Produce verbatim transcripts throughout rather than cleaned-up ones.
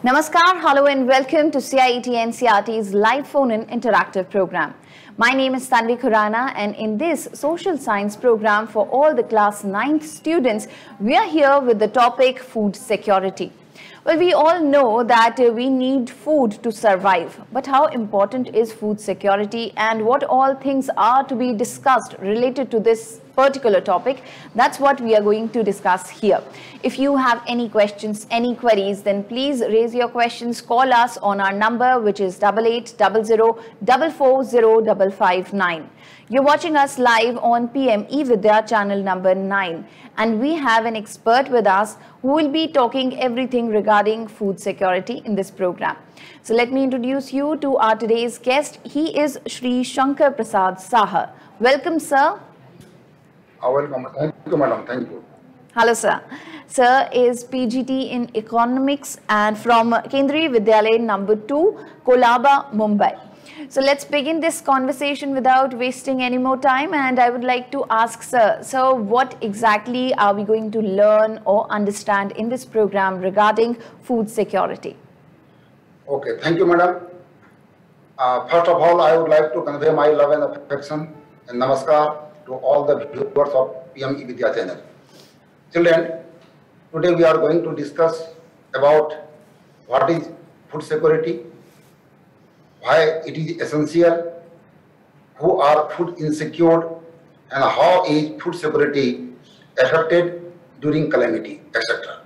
Namaskar, hello and welcome to C I E T N C R T's live phone-in interactive program. My name is Tanvi Khurana, and in this social science program for all the class ninth students, we are here with the topic food security. Well, we all know that uh, we need food to survive, but how important is food security and what all things are to be discussed related to this particular topic? That's what we are going to discuss here. If you have any questions, any queries, then please raise your questions. Call us on our number, which is double eight double zero double four zero double five nine. You're watching us live on P M eVidya channel number nine, and we have an expert with us who will be talking everything regarding food security in this program. So let me introduce you to our today's guest. He is Shri Shankar Prasad Saha. Welcome, sir. Oh, welcome. Thank you, madam. Thank you. Hello, sir. Sir is P G T in Economics and from Kendriya Vidyalaya number two, Kolaba, Mumbai. So let's begin this conversation without wasting any more time, and I would like to ask sir, so what exactly are we going to learn or understand in this program regarding food security? Okay, thank you, madam. Uh, first of all, I would like to convey my love and affection and namaskar to all the viewers of P M eVidya channel. Children, today we are going to discuss about what is food security, why it is essential, who are food insecure, and how is food security affected during calamity, et cetera.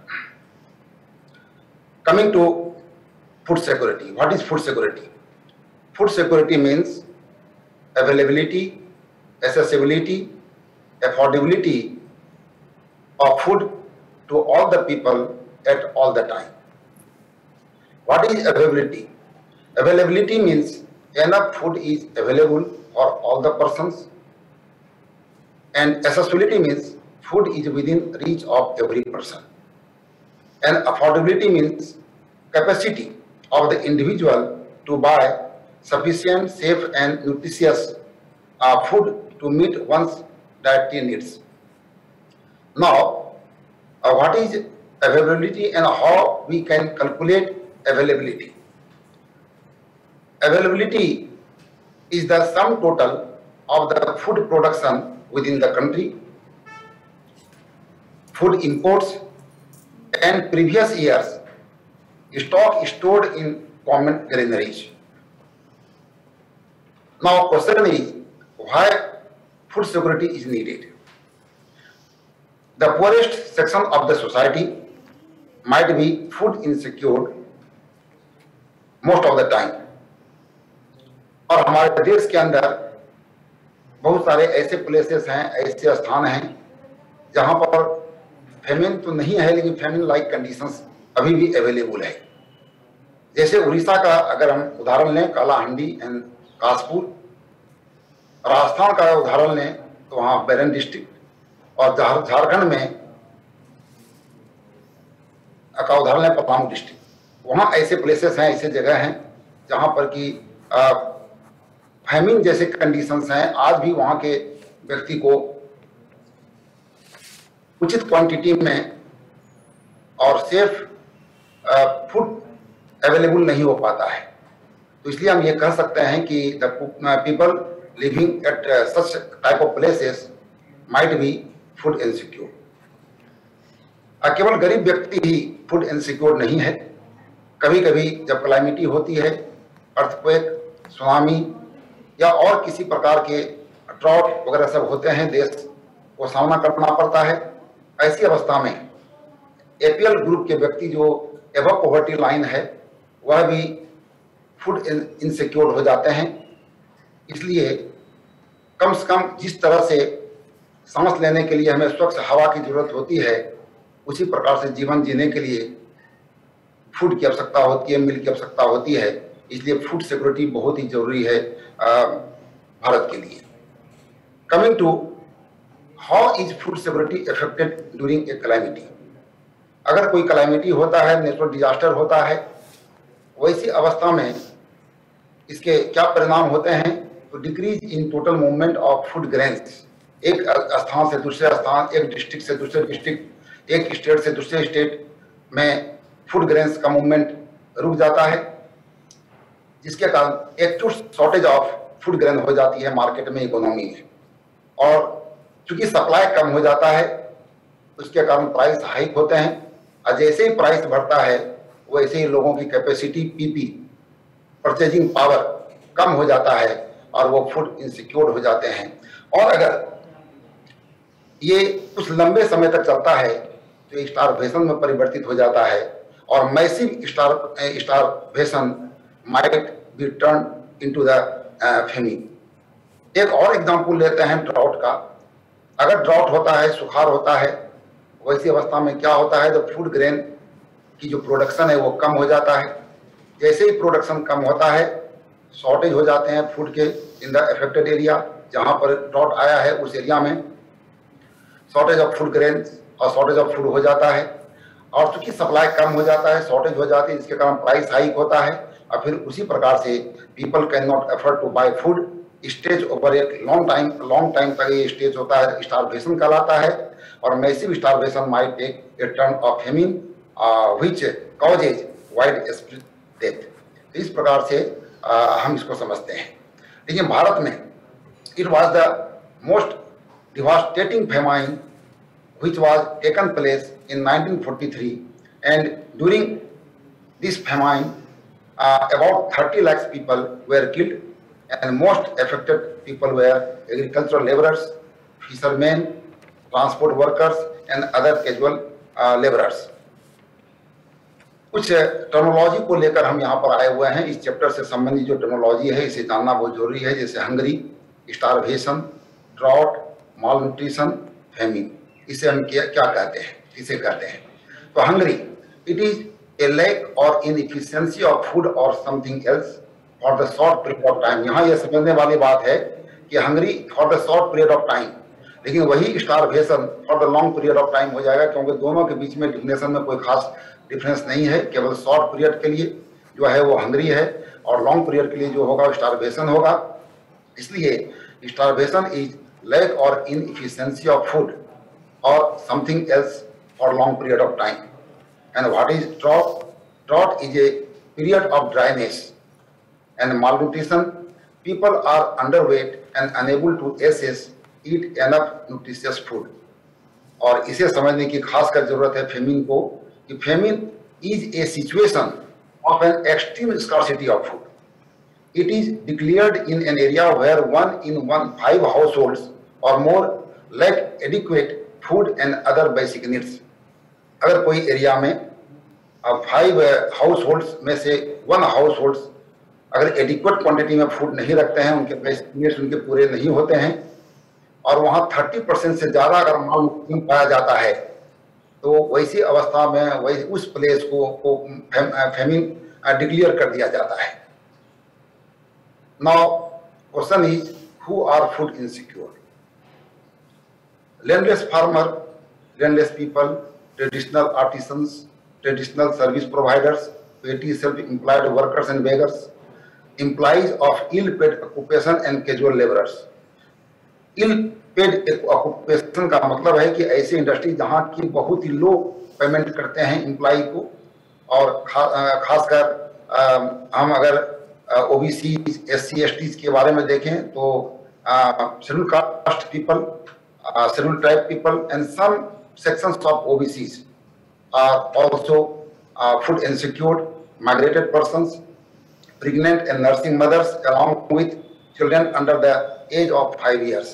Coming to food security, what is food security? Food security means availability, accessibility, affordability of food to all the people at all the time. What is availability? Availability means enough food is available for all the persons, and accessibility means food is within reach of every person, and affordability means capacity of the individual to buy sufficient, safe and nutritious uh, food to meet one's dietary needs. Now, uh, what is availability and how we can calculate availability? Availability is the sum total of the food production within the country, food imports, and previous years stock stored in common granaries. Now, question is why food security is needed. The poorest section of the society might be food insecure most of the time. और हमारे देश के अंदर बहुत सारे ऐसे places हैं, ऐसे स्थान हैं जहां पर फेमिन तो नहीं है, लेकिन फेमिन लाइक कंडीशंस अभी भी अवेलेबल है. जैसे उड़ीसा का अगर हम उदाहरण लें, कालाहांडी एंड कासपुर. राजस्थान का उदाहरण लें तो वहाँ बेरन डिस्ट्रिक्ट, और झारखंड में का उदाहरण लें पलामू डिस्ट्रिक्ट. वहाँ ऐसे प्लेसेस हैं, ऐसे जगह हैं जहाँ पर कि फैमिन जैसे कंडीशंस हैं. आज भी वहाँ के व्यक्ति को उचित क्वांटिटी में और सेफ फूड अवेलेबल नहीं हो पाता है. तो इसलिए हम ये कह सकते हैं कि the people living at such type of places might be food insecure. केवल गरीब व्यक्ति ही फूड इनसिक्योर नहीं है. कभी कभी जब क्लाइमेटी होती है, अर्थक्वेक, सुनामी या और किसी प्रकार के ड्रॉट वगैरह सब होते हैं, देश को सामना करना पड़ता है. ऐसी अवस्था में एपीएल ग्रुप के व्यक्ति जो एबव पॉवर्टी लाइन है वह भी फूड इनसिक्योर हो जाते हैं. इसलिए कम से कम जिस तरह से सांस लेने के लिए हमें स्वच्छ हवा की जरूरत होती है, उसी प्रकार से जीवन जीने के लिए फूड की आवश्यकता होती है, मिल्क की आवश्यकता होती है. इसलिए फूड सिक्योरिटी बहुत ही जरूरी है भारत के लिए. Coming to how is food security affected during a calamity. अगर कोई कैलामिटी होता है, नेचुरल डिजास्टर होता है, वैसी अवस्था में इसके क्या परिणाम होते हैं? तो decrease in total movement of food grains. एक स्थान से दूसरे स्थान, एक डिस्ट्रिक्ट से दूसरे डिस्ट्रिक्ट, एक स्टेट से दूसरे स्टेट में फूड ग्रेन्स का मूवमेंट रुक जाता है, जिसके कारण acute shortage of food grain हो जाती है मार्केट में, इकोनॉमी में। और चूंकि सप्लाई कम हो जाता है उसके कारण प्राइस हाइक होते हैं, और जैसे ही प्राइस बढ़ता है वैसे ही लोगों की कैपेसिटी पीपी, परचेजिंग पावर, कम हो जाता है और वो फूड इनसिक्योर हो जाते हैं। और अगर ये कुछ लंबे समय तक चलता है तो स्टारवेशन में परिवर्तित हो जाता है, और massive star starvation might be turn into the famine. एक और एग्जांपल लेते हैं ड्राउट का। अगर ड्राउट होता है, सुखाड़ होता है, वैसी अवस्था में क्या होता है, तो फूड ग्रेन की जो प्रोडक्शन है वो कम हो जाता है। जैसे ही प्रोडक्शन कम होता है, शॉर्टेज हो जाते हैं फूड के इन द अफेक्टेड एरिया, जहां पर ड्राउट आया है उस एरिया में शॉर्टेज ऑफ फूड ग्रेन और शॉर्टेज ऑफ फूड हो जाता है। और चूंकि सप्लाई कम हो जाता है, शॉर्टेज हो जाती है, जिसके कारण प्राइस हाइक होता है, और फिर उसी प्रकार से people can not afford to buy food. Stage over एक लॉन्ग टाइम लॉन्ग टाइम तक ये स्टेज होता है, स्टारवेशन कहलाता है। और massive starvation might take a turn of famine which causes wide spread death. इस प्रकार से uh, हम इसको समझते हैं। लेकिन भारत में it was the most devastating famine which was taken place in nineteen forty-three, and during this famine uh, about thirty lakhs people were killed, and most affected people were agricultural laborers, fishermen, transport workers and other casual uh, laborers. कुछ terminology को लेकर हम यहाँ पर आए हुए हैं। इस चैप्टर से संबंधित जो टर्मिनोलॉजी है इसे जानना बहुत जरूरी है, जैसे hungry, starvation, drought, malnutrition, famine. इसे हम क्या क्या कहते हैं, इसे कहते हैं तो hungry it is a lack और इनएफिशिएंसी ऑफ फूड और something else for the short period of time. यहाँ यह समझने वाली बात है कि hungry for the short period of time, लेकिन वही starvation for the long period of time हो जाएगा, क्योंकि दोनों के बीच में डिफिनेशन में कोई खास डिफरेंस नहीं है। केवल शॉर्ट पीरियड के लिए जो है वो हंगरी है, और लॉन्ग पीरियड के लिए जो होगा स्टारवेशन होगा। इसलिए स्टारवेशन इज लैक और inefficiency of food or something else for long period of time. And what is drought? Drought is a period of dryness and malnutrition. People are underweight and unable to access eat enough nutritious food. और इसे समझने की खास कर जरूरत है famine को, कि famine is a situation of an extreme scarcity of food. It is declared in an area where one in one five households or more lack adequate food and other basic needs. अगर कोई area में five households में से one households अगर adequate quantity में food नहीं रखते हैं, उनके बेसिक नीड्स उनके पूरे नहीं होते हैं, और वहाँ थर्टी परसेंट से ज़्यादा अगर माल पाया जाता है, तो वैसी अवस्था में वही उस प्लेस को, को फेमिन डिक्लेयर कर दिया जाता है। Now question is who are food insecure? Landless farmer, landless people, traditional artisans, traditional service providers, petty self-employed workers and beggars, employees of ill-paid occupation and casual laborers. Ill-paid occupation का मतलब है कि ऐसी industry जहाँ की बहुत ही लो payment करते हैं एम्प्लॉय को, और खा, खासकर हम अगर ओबीसी, एससी, एसटी के बारे में देखें तो schedule caste people, Uh, scheduled tribe people and some sections of O B Cs are also uh, food insecure, migrated persons, pregnant and nursing mothers along with children under the age of five years.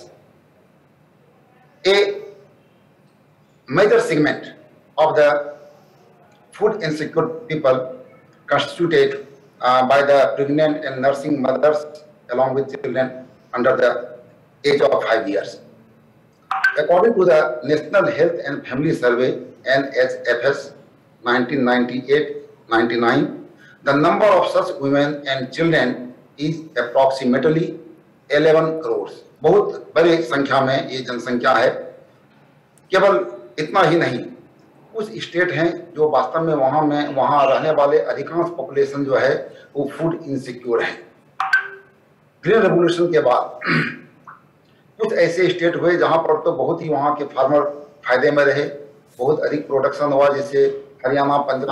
A major segment of the food insecure people constituted uh, by the pregnant and nursing mothers along with children under the age of five years. According to the National Health and Family Survey N H F S nineteen ninety-eight ninety-nine, the number of such women and children is approximately eleven crores. बहुत बड़ी संख्या में ये जनसंख्या है। केवल इतना ही नहीं, कुछ स्टेट हैं जो वास्तव में वहाँ में वहाँ रहने वाले अधिकांश पॉपुलेशन जो है वो फूड इनसिक्योर है। ग्रीन रेवोल्यूशन के बाद कुछ ऐसे स्टेट हुए जहां पर तो बहुत ही वहां के फार्मर फायदे में रहे, बहुत अधिक प्रोडक्शन हुआ, जैसे हरियाणा, पंजाब,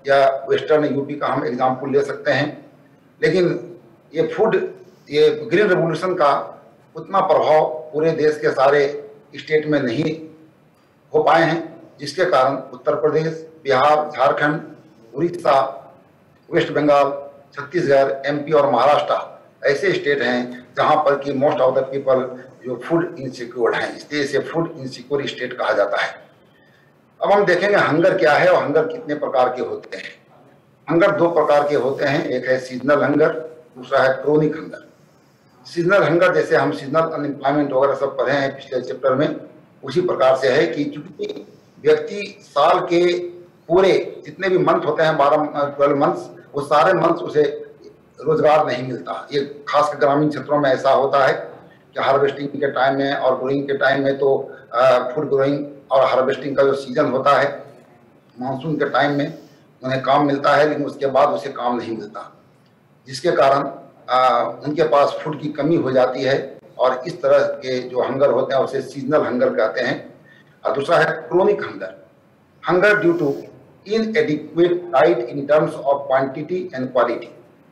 या वेस्टर्न यूपी का हम एग्जाम्पल ले सकते हैं। लेकिन ये फूड ये ग्रीन रेवोल्यूशन का उतना प्रभाव पूरे देश के सारे स्टेट में नहीं हो पाए हैं, जिसके कारण उत्तर प्रदेश, बिहार, झारखंड, उड़ीसा, वेस्ट बंगाल, छत्तीसगढ़, एमपी और महाराष्ट्र ऐसे स्टेट हैं जहां पर कि मोस्ट ऑफ द पीपल जो फूड इनसिक्योर हैं, इसलिए इसे फूड इनसिक्योर स्टेट कहा जाता है। अब हम देखेंगे हंगर क्या है और हंगर कितने प्रकार के होते हैं। हंगर दो प्रकार के होते हैं, एक है सीजनल हंगर, दूसरा है क्रोनिक हंगर। सीजनल हंगर जैसे हम सीजनल अनएम्प्लॉयमेंट वगैरह सब पढ़े हैं पिछले चैप्टर में, उसी प्रकार से है कि चूंकि व्यक्ति साल के पूरे जितने भी मंथ होते हैं, बारह ट्वेल्व मंथ्स, वो सारे मंथ्स उसे रोजगार नहीं मिलता। ये खासकर ग्रामीण क्षेत्रों में ऐसा होता है कि हार्वेस्टिंग के टाइम में और ग्रोइंग के टाइम में तो फूड ग्रोइंग और हार्वेस्टिंग का जो सीजन होता है मानसून के टाइम में उन्हें काम मिलता है, लेकिन उसके बाद उसे काम नहीं मिलता, जिसके कारण आ, उनके पास फूड की कमी हो जाती है और इस तरह के जो हंगर होते हैं उसे सीजनल हंगर कहते हैं। और दूसरा है chronic hunger, hunger due to inadequate diet in terms of quantity and quality.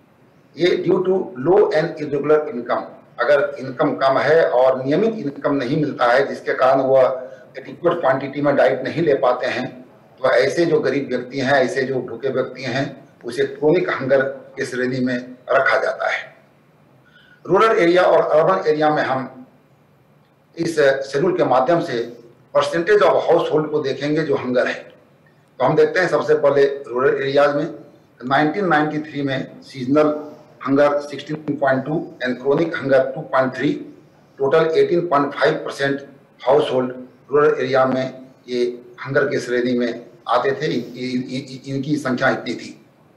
ये due to low and irregular income, अगर इनकम कम है और नियमित इनकम नहीं मिलता है जिसके कारण वह एडिक्वेट क्वांटिटी में डाइट नहीं ले पाते हैं, तो ऐसे जो गरीब व्यक्ति हैं, ऐसे जो भूखे व्यक्ति हैं, उसे क्रोनिक हंगर की श्रेणी में रखा जाता है। रूरल एरिया और अर्बन एरिया में हम इस शेड्यूल के माध्यम से परसेंटेज ऑफ हाउस होल्ड को देखेंगे जो हंगर है। तो हम देखते हैं सबसे पहले रूरल एरियाज में नाइनटीन नाइंटी थ्री में seasonal hunger sixteen point two and chronic hunger two point three, total eighteen point five percent household rural area में ये हंगर की श्रेणी में आते थे। इ, इ, इ, इनकी संख्या इतनी थी।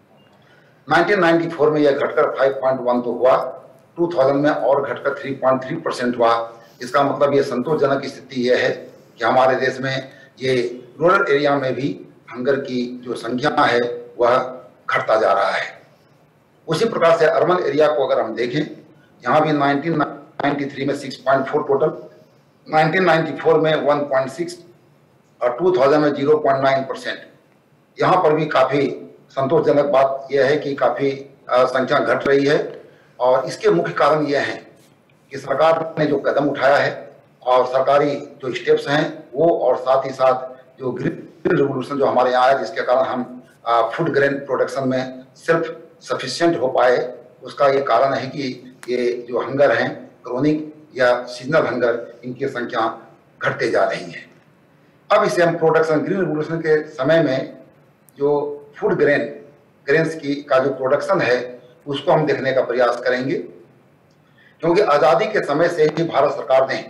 नाइनटीन नाइंटी फोर में यह घटकर फाइव पॉइंट वन तो हुआ, टू थाउजेंड में और घटकर थ्री पॉइंट थ्री परसेंट हुआ। इसका मतलब ये संतोषजनक स्थिति यह है कि हमारे देश में ये रूरल एरिया में भी हंगर की जो संख्या है वह घटता जा रहा है। उसी प्रकार से अर्बन एरिया को अगर हम देखें, यहाँ भी नाइनटीन नाइंटी थ्री में six point four total, nineteen ninety four में वन पॉइंट सिक्स और टू थाउजेंड में ज़ीरो पॉइंट नाइन परसेंट। यहाँ पर भी काफ़ी संतोषजनक बात यह है कि काफ़ी संख्या घट रही है और इसके मुख्य कारण यह है कि सरकार ने जो कदम उठाया है और सरकारी जो स्टेप्स हैं वो, और साथ ही साथ जो ग्रीन रेवोल्यूशन जो हमारे यहाँ है जिसके कारण हम फूड ग्रेन प्रोडक्शन में सेल्फ सफिशिएंट हो पाए, उसका ये कारण है कि ये जो हंगर हैं क्रोनिक या सीजनल हंगर, इनकी संख्या घटते जा रही है। अब इसे हम प्रोडक्शन ग्रीन रेवोल्यूशन के समय में जो फूड ग्रेन ग्रेन्स की का जो प्रोडक्शन है उसको हम देखने का प्रयास करेंगे, क्योंकि आज़ादी के समय से ही भारत सरकार ने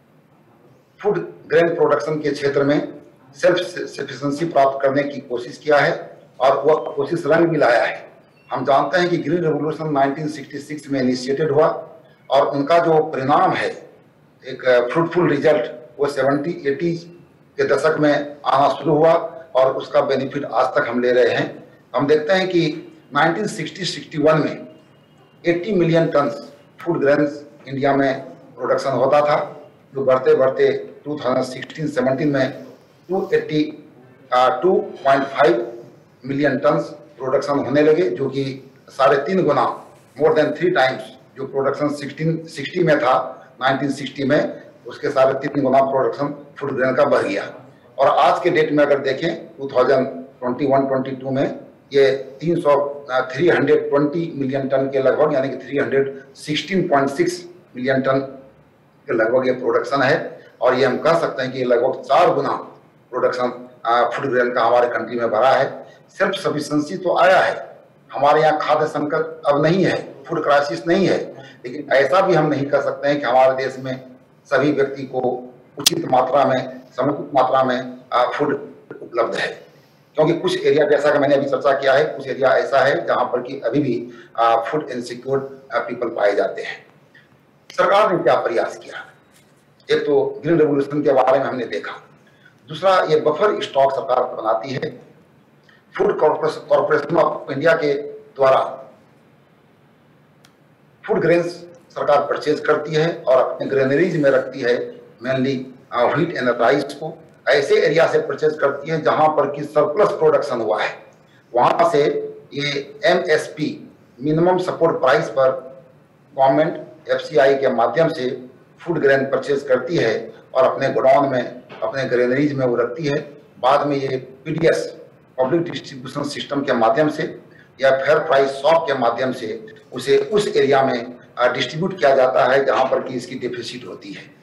फूड ग्रेन प्रोडक्शन के क्षेत्र में सेल्फ सफिशिएंसी प्राप्त करने की कोशिश किया है और वह कोशिश रंग भी लाया है। हम जानते हैं कि green revolution nineteen sixty six में इनिशिएटेड हुआ और उनका जो परिणाम है एक फ्रूटफुल रिजल्ट वो सेवेंटी एटी के दशक में आना शुरू हुआ और उसका बेनिफिट आज तक हम ले रहे हैं। हम देखते हैं कि नाइनटीन सिक्सटी सिक्सटी वन में अस्सी million ton food grains India में प्रोडक्शन होता था, जो बढ़ते बढ़ते टू थाउजेंड सिक्सटीन सेवनटीन में two eighty two point five million ton production होने लगे, जो कि साढ़े तीन गुना मोर देन थ्री टाइम्स जो प्रोडक्शन सिक्सटीन सिक्सटी में था नाइनटीन सिक्सटी में, उसके साढ़े तीन गुना प्रोडक्शन फूड ग्रेन का बढ़ गया। और आज के डेट में अगर देखें two thousand twenty one twenty two में ये तीन सौ three hundred twenty million ton के लगभग, यानी कि three hundred sixteen point six million ton के लगभग ये प्रोडक्शन है। और ये हम कह सकते हैं कि लगभग चार गुना प्रोडक्शन फूड ग्रेन का हमारे कंट्री में बढ़ा है। सेल्फ सफिशिएंसी तो आया है, हमारे यहाँ खाद्य संकट अब नहीं है, फूड क्राइसिस नहीं है, लेकिन ऐसा भी हम नहीं कर सकते हैं कि हमारे देश में सभी व्यक्ति को उचित मात्रा में, समुचित मात्रा में फूड उपलब्ध है, क्योंकि कुछ एरिया, जैसा कि मैंने अभी चर्चा किया है, कुछ एरिया ऐसा है जहां पर कि अभी भी फूड इनसिक्योर पीपल पाए जाते हैं। सरकार ने क्या प्रयास किया? एक तो ग्रीन रेवोल्यूशन के बारे में हमने देखा, दूसरा ये बफर स्टॉक सरकार बनाती है। फूड कॉर्पोरेशन ऑफ इंडिया के द्वारा फूड ग्रेन्स सरकार परचेज करती है और अपने ग्रेनरीज में रखती है, मेनली व्हीट एंड राइस को। ऐसे एरिया से परचेज करती है जहां पर कि सरप्लस प्रोडक्शन हुआ है, वहां से ये एमएसपी मिनिमम सपोर्ट प्राइस पर गवर्नमेंट एफसीआई के माध्यम से फूड ग्रेन परचेज करती है और अपने गोडाउन में, अपने ग्रेनरीज में वो रखती है। बाद में ये पीडीएस पब्लिक डिस्ट्रीब्यूशन सिस्टम के माध्यम से या फेयर प्राइस शॉप के माध्यम से उसे उस एरिया में डिस्ट्रीब्यूट किया जाता है जहां पर कि इसकी डेफिसिट होती है।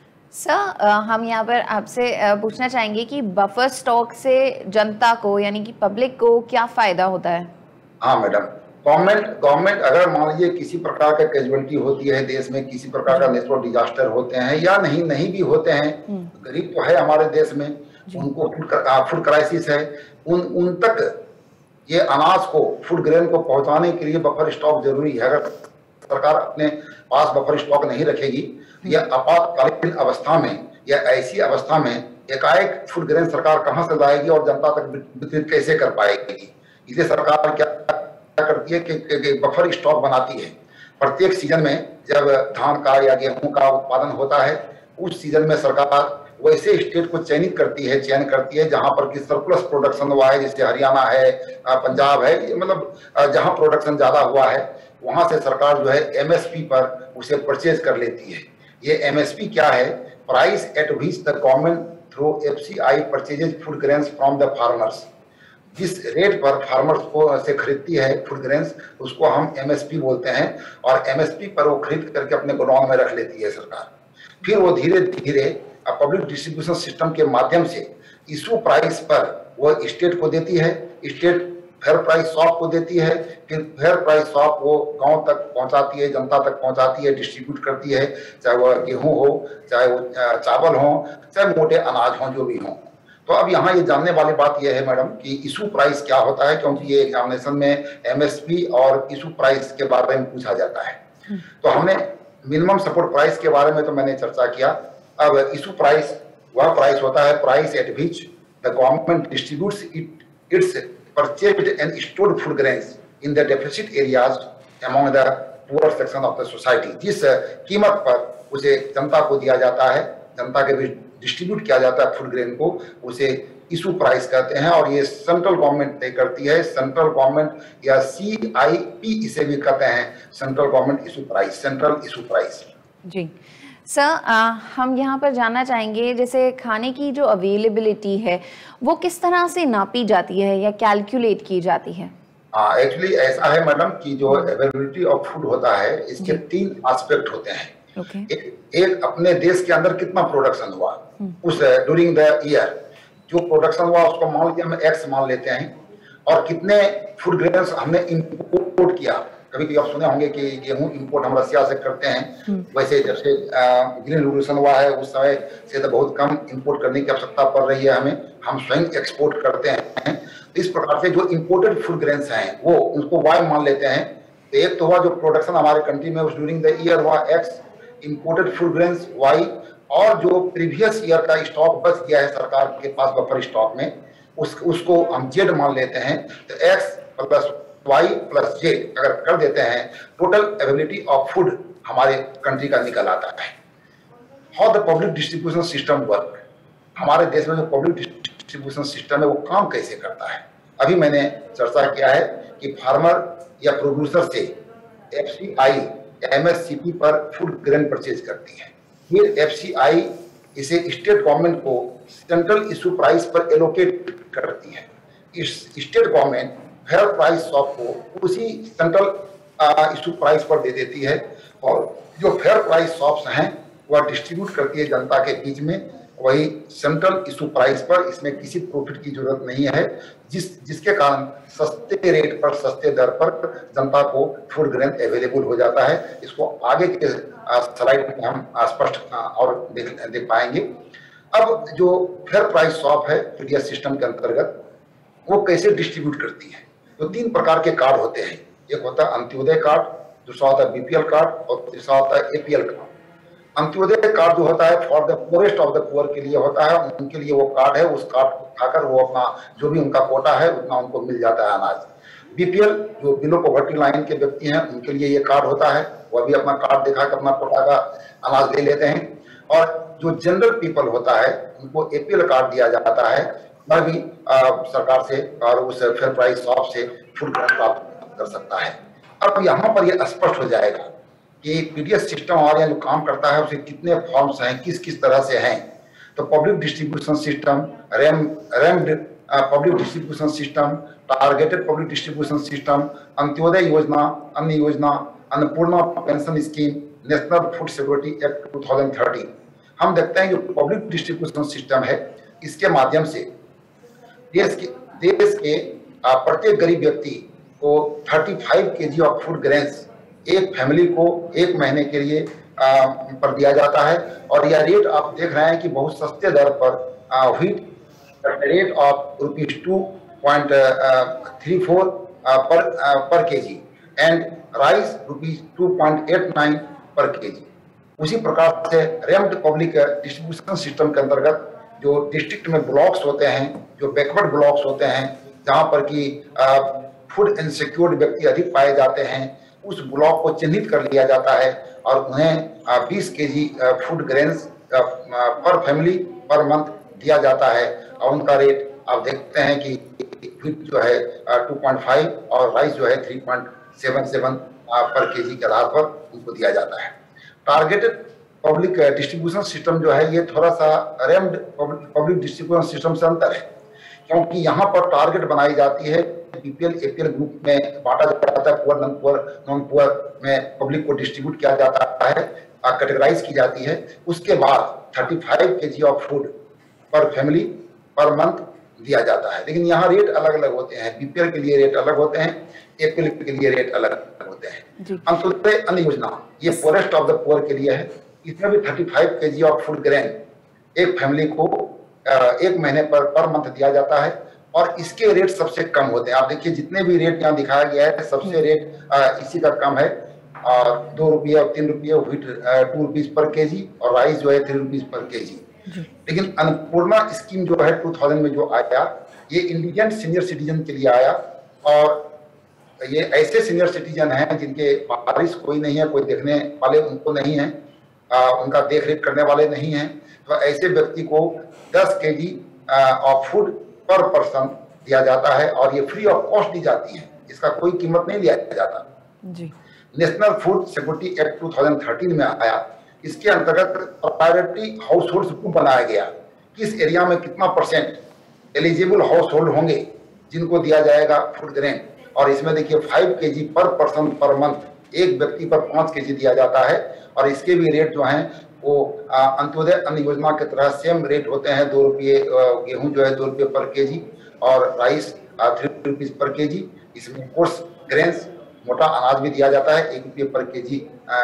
सर, हम यहाँ पर आपसे पूछना चाहेंगे कि बफर स्टॉक से जनता को यानी कि पब्लिक को क्या फायदा होता है? हाँ मैडम, गवर्नमेंट गवर्नमेंट अगर मान लीजिए किसी प्रकार का कैजुअलिटी होती है देश में, किसी प्रकार का नेचुरल डिजास्टर होते हैं या नहीं नहीं भी होते हैं, गरीब तो है हमारे देश में, उनको फूड क्राइसिस है, उन उन तक ये अनाज को, फूड ग्रेन को पहुंचाने के लिए बफर स्टॉक जरूरी है। अगर सरकार अपने पास बफर स्टॉक नहीं रखेगी या आपातकालीन अवस्था में या ऐसी अवस्था में एकाएक फूड ग्रेन सरकार कहां से लाएगी और जनता तक वितरित कैसे कर पाएगी? इसलिए सरकार क्या करती है कि, कि, कि बफर स्टॉक बनाती है। प्रत्येक सीजन में जब धान का या गेहूं का उत्पादन होता है, उस सीजन में सरकार वैसे स्टेट को चयनित करती है चयन करती है जहां पर कि सरप्लस प्रोडक्शन हुआ है, जैसे हरियाणा है, पंजाब है, मतलब जहां प्रोडक्शन ज्यादा हुआ है वहां से सरकार जो है एमएसपी पर उसे परचेज कर लेती है। ये एमएसपी क्या है? Price at which the government through FCI purchases food grains from the farmers. जिस रेट पर फार्मर्स को से खरीदती है फूड ग्रेन्स उसको हम एमएसपी बोलते हैं और एमएसपी पर वो खरीद करके अपने गोडाउन में रख लेती है सरकार। फिर वो धीरे धीरे पब्लिक डिस्ट्रीब्यूशन सिस्टम के माध्यम से इशू प्राइस पर वो स्टेट को देती है, स्टेट फेयर प्राइस शॉप को देती है, फिर फेयर प्राइस शॉप वो गांव तक पहुंचाती है, जनता तक पहुंचाती है, डिस्ट्रीब्यूट करती है, चाहे वो गेहूं हो, चाहे वो चावल हो, चाहे मोटे अनाज हो, जो भी हो। तो अब यहाँ ये जानने वाली बात यह है मैडम कि इशू प्राइस क्या होता है, क्योंकि ये एग्जामिनेशन में एमएसपी और इशू प्राइस के बारे में पूछा जाता है। तो हमने मिनिमम सपोर्ट प्राइस के बारे में तो मैंने चर्चा किया। अब इशू प्राइस वह प्राइस होता है price at which the government distributes it its purchased and stored food grains in the deficit areas among the poor section of the society। जिस कीमत पर उसे जनता को दिया जाता है, जनता के बीच डिस्ट्रीब्यूट किया जाता है फूड ग्रेन को, उसे इशू प्राइस कहते हैं और ये सेंट्रल गवर्नमेंट तय करती है। सेंट्रल गवर्नमेंट या सी आई पी इसे भी कहते हैं, central government issue price, central issue price. Ji sir, हम यहाँ पर जानना चाहेंगे जैसे खाने की जो अवेलेबिलिटी है वो किस तरह से नापी जाती है या कैलकुलेट की जाती है? हाँ, एक्चुअली ऐसा है मैडम कि जो अवेलेबिलिटी ऑफ फूड होता है इसके तीन एस्पेक्ट होते हैं। okay. एक, एक अपने देश के अंदर कितना प्रोडक्शन हुआ उस ड्यूरिंग द ईयर, जो प्रोडक्शन हुआ उसको मान लीजिए हम एक्स मान लेते हैं, और कितने फूड ग्रेन्स हमने इंपोर्ट किया। कभी कभी आप सुने होंगे कि गेहूं इंपोर्ट हम रसिया से करते हैं, वैसे जब से ग्रीन रिवोल्यूशन हुआ है उस समय से तो बहुत कम इंपोर्ट करने की आवश्यकता पड़ रही है हमें, हम स्वयं एक्सपोर्ट करते हैं। तो इस प्रकार से जो इंपोर्टेड फूड ग्रेन्स हैं वो उनको वाई मान लेते हैं। तो एक तो हुआ जो प्रोडक्शन हमारे कंट्री में उस ड्यूरिंग द ईयर हुआ X, imported food grains Y, और जो प्रीवियस ईयर का स्टॉक बच गया है सरकार के पास बफर स्टॉक में उस उसको हम जेड मान लेते हैं। तो X plus Y plus Z अगर कर देते हैं, टोटल अवेलेबिलिटी ऑफ फूड हमारे कंट्री का निकल आता है। How the public distribution system work, हमारे देश में जो पब्लिक डिस्ट्रीब्यूशन सिस्टम है वो काम कैसे करता है। अभी मैंने चर्चा किया है कि फार्मर या प्रोड्यूसर से एफसीआई एमएससीपी पर फूड ग्रेन परचेज करती है, फिर एफसीआई इसे स्टेट गवर्नमेंट को सेंट्रल इशू प्राइस पर एलोकेट करती है। इस state government fair price shop को उसी सेंट्रल इशू प्राइस पर दे देती है, और जो फेयर प्राइस शॉप्स हैं वह डिस्ट्रीब्यूट करती है जनता के बीच में वही सेंट्रल इशू प्राइस पर। इसमें किसी प्रॉफिट की जरूरत नहीं है, जिस जिसके कारण सस्ते रेट पर, सस्ते दर पर जनता को फूड ग्रेन अवेलेबल हो जाता है। इसको आगे के स्लाइड में हम स्पष्ट और देख देख पाएंगे। अब जो फेयर प्राइस शॉप है पीडीएस सिस्टम के अंतर्गत वो कैसे डिस्ट्रीब्यूट करती है, तो तीन प्रकार के कार्ड होते हैं। एक होता है अंत्योदय कार्ड, दूसरा होता है बीपीएल कार्ड और तीसरा होता है एपीएल कार्ड। अंत्योदय कार्ड जो होता है for the poorest of the poor के लिए होता है, उनके लिए वो कार्ड है, उस कार्ड को खाकर वो अपना जो भी उनका कोटा है उतना उनको मिल जाता है अनाज। बीपीएल जो बिलो पॉवर्टी लाइन के व्यक्ति हैं उनके लिए ये कार्ड होता है, वह भी अपना कार्ड दिखा कर अपना कोटा का अनाज ले लेते हैं। और जो जनरल पीपल होता है उनको एपीएल कार्ड दिया जाता है, वह भी आ, सरकार से और उस फेयर प्राइस शॉप से फूड ग्रेन प्राप्त कर सकता है। अब यहाँ पर यह स्पष्ट हो जाएगा कि पीडीएस सिस्टम हमारे यहाँ जो काम करता है उसे कितने फॉर्म्स हैं, किस किस तरह से हैं। तो public distribution system, ram rammed public distribution system, targeted public distribution system, Antyodaya Yojana, अन्य योजना, Annapurna pension scheme, national food security act दो हज़ार तीस। हम देखते हैं जो पब्लिक डिस्ट्रीब्यूशन सिस्टम है, इसके माध्यम से देश के देश के प्रत्येक गरीब व्यक्ति को पैंतीस केजी ऑफ फूड ग्रेन्स एक फैमिली को एक महीने के लिए आ, पर दिया जाता है। और यह रेट आप देख रहे हैं कि बहुत सस्ते दर पर wheat rate of rupees two point three four per per K G and rice rupees two point eight nine per K जी। उसी प्रकार से रैम्ड पब्लिक डिस्ट्रीब्यूशन सिस्टम के अंतर्गत जो डिस्ट्रिक्ट में ब्लॉक्स होते हैं, जो बैकवर्ड ब्लॉक्स होते हैं, जहां पर कि फूड इनसिक्योर्ड व्यक्ति अधिक पाए जाते हैं, उस ब्लॉक को चिन्हित कर लिया जाता है और उन्हें बीस KG food grains per family per month दिया जाता है। और उनका रेट आप देखते हैं कि व्हीट जो है टू पॉइंट फाइव और राइस जो है three point seven seven per KG के आधार पर उनको दिया जाता है। टारगेटेड पब्लिक डिस्ट्रीब्यूशन सिस्टम जो है ये थोड़ा सा रैम्ड पब्लिक डिस्ट्रीब्यूशन सिस्टम से अंतर है, क्योंकि यहाँ पर टारगेट बनाई जाती है, बीपीएल एपीएल ग्रुप में बांटा जाता है, poor non poor non poor में पब्लिक को डिस्ट्रीब्यूट किया जाता है, कैटेगराइज की जाती है। उसके बाद पैंतीस KG of food per family per month दिया जाता है। लेकिन यहाँ रेट अलग अलग होते हैं, बीपीएल के लिए रेट अलग होते हैं, एपीएल के लिए रेट अलग अलग होते हैं। अंत्योदय अन्न योजना ये पोरेस्ट ऑफ द पुअर के लिए है, इसमें भी पैंतीस केजी ऑफ फूड ग्रेन एक फैमिली को एक महीने पर पर मंथ दिया जाता है और इसके रेट सबसे कम होते हैं। आप देखिए जितने भी रेट यहाँ दिखाया गया है सबसे रेट इसी का कम है, और दो रुपये और तीन रुपये wheat two rupees per KG और राइस जो है थ्री रुपीज पर केजी। लेकिन अन्नपूर्णा स्कीम जो है टू थाउजेंड में जो आया ये इंडिजिनियस सीनियर सिटीजन के लिए आया, और ये ऐसे सीनियर सिटीजन हैं जिनके वारिस कोई नहीं है, कोई देखने वाले उनको नहीं है, आ, उनका देख रेख करने वाले नहीं हैं। तो ऐसे व्यक्ति को दस KG of food per person दिया जाता है और ये फ्री ऑफ कॉस्ट दी जाती है, इसका कोई कीमत नहीं लिया जाता जी। National food security act two thousand thirteen में आया, इसके अंतर्गत प्रायोरिटी हाउस होल्ड ग्रुप बनाया गया, किस एरिया में कितना परसेंट एलिजिबल हाउस होल्ड होंगे जिनको दिया जाएगा फूड ग्रेन। और इसमें देखिए five KG per person per month एक व्यक्ति पर पाँच केजी दिया जाता है, और इसके भी रेट जो हैं वो अंत्योदय अन्न योजना के तरह सेम रेट होते हैं। दो रुपये गेहूं जो है दो रुपये पर केजी और rice three rupees per KG. इसमें कोर्स ग्रेन्स मोटा अनाज भी दिया जाता है एक रुपये पर केजी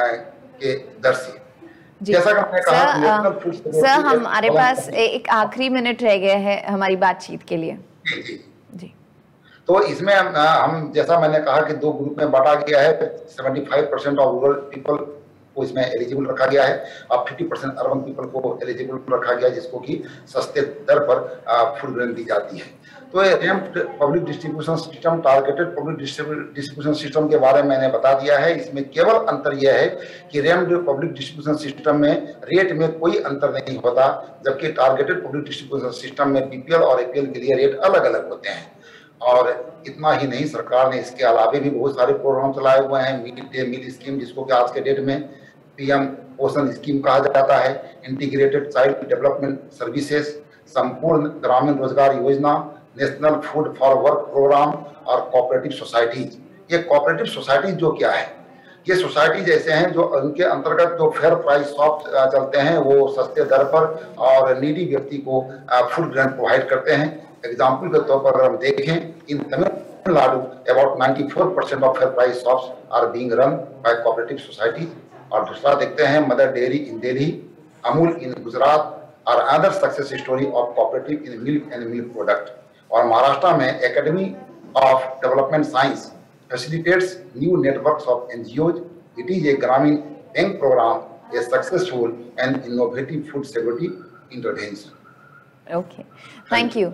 के दर से। जैसा कि मैंने कहा सर, सर हमारे पास एक आखिरी मिनट रह गया है हमारी बातचीत के लिए। जी जी जी। तो इसमें हम जैसा मैंने कहा कि दो ग्रुप में बांटा गया है, पचहत्तर परसेंट ऑफ रूरल पीपल को इसमें एलिजिबल रखा गया है और पचास परसेंट अर्बन पीपल को एलिजिबल रखा गया है, जिसको कि सस्ते दर पर फूड ग्रेन दी जाती है। तो ये ramped public distribution system, targeted public distribution system के बारे में मैंने बता दिया है। इसमें केवल अंतर यह है कि रैम्प्ड पब्लिक डिस्ट्रीब्यूशन सिस्टम में रेट में कोई अंतर नहीं होता, जबकि टारगेटेड पब्लिक डिस्ट्रीब्यूशन सिस्टम में बीपीएल और एपीएल के लिए रेट अलग अलग होते हैं। और इतना ही नहीं, सरकार ने इसके अलावा भी बहुत सारे प्रोग्राम चलाए हुए हैं। मिड डे मील स्कीम, जिसको कि आज के डेट में पीएम पोषण स्कीम कहा जाता है, इंटीग्रेटेड चाइल्ड डेवलपमेंट सर्विसेज, संपूर्ण Grameen Rozgar Yojana, national food for work program और कोऑपरेटिव सोसाइटीज। ये कोऑपरेटिव सोसाइटीज जो क्या है, ये सोसाइटी जैसे हैं जो उनके अंतर्गत जो फेयर प्राइस शॉप चलते हैं, वो सस्ते दर पर और नीडी व्यक्ति को फूड ग्रेन प्रोवाइड करते हैं। एग्जाम्पल के तौर पर हम देखें, इन तमिलनाडु अबाउट चौरानवे percent of fair price shops are being run by cooperative societies. और दूसरा देखते हैं Mother Dairy in Delhi, Amul in Gujarat और other success story of cooperative in milk and milk product. और महाराष्ट्र में academy of development science facilitates new networks of N G Os. It is a Gramin Bank program, a successful and innovative food security intervention. Okay, thank you.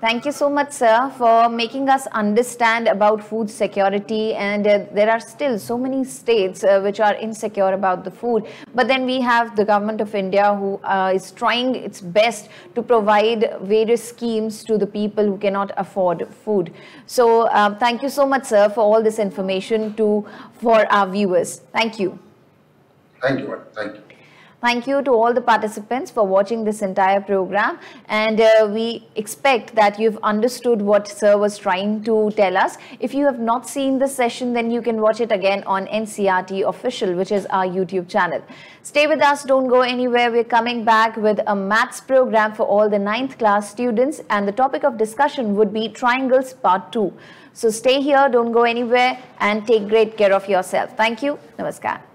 Thank you so much, sir, for making us understand about food security. And uh, there are still so many states uh, which are insecure about the food. But then we have the government of India who uh, is trying its best to provide various schemes to the people who cannot afford food. So uh, thank you so much, sir, for all this information to for our viewers. Thank you. Thank you. Thank you. Thank you to all the participants for watching this entire program, and uh, we expect that you've understood what sir was trying to tell us. If you have not seen the session, then you can watch it again on N C R T Official, which is our YouTube channel. Stay with us, don't go anywhere. We're coming back with a maths program for all the ninth class students, and the topic of discussion would be triangles part two. So stay here, don't go anywhere, and take great care of yourself. Thank you. Namaskar.